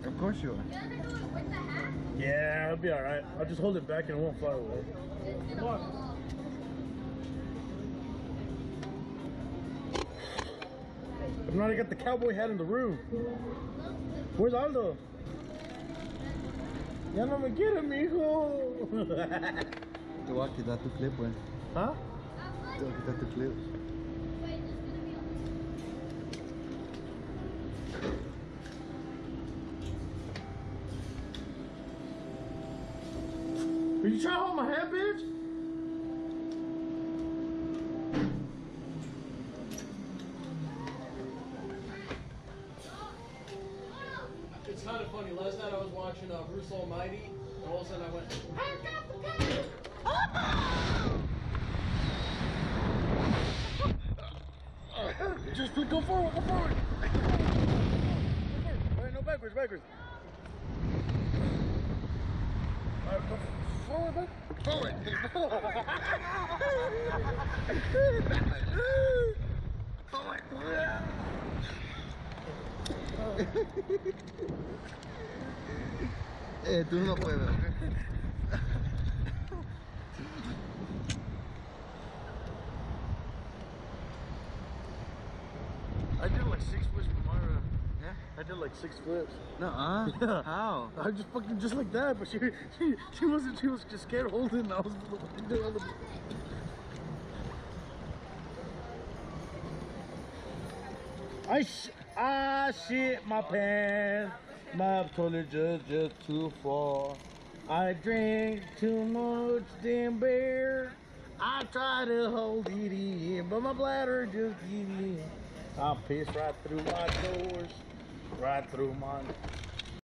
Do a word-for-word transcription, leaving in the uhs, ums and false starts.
Of course you are. With the hat? Yeah, it'll be alright. I'll just hold it back and it won't fly away. Come on. If not, I got the cowboy hat in the room. Where's Aldo? Ya no me quiere, mijo. Te voy a quitar tu clip, güey. ¿Ah? Te voy a quitar tu clip. Are you trying to hold my hat, bitch? It's kind of funny. Last night I was watching uh, Bruce Almighty, and all of a sudden I went, I got the gun! Just go forward, go forward. Go forward. Wait, no, backwards, backwards. All right, go forward, back. Forward. Forward. Eh, tú no puedes, ¿ok? I did like six flips with Mara. Yeah? I did like six flips. No, uh? Yeah. How? I just fucking just like that, but she she she wasn't she was just scared holding. I was doing all the. I sh I shit my pants. My toilet just just too far. I drink too much damn beer. I try to hold it in, but my bladder just gives in. I piss right through my doors, right through my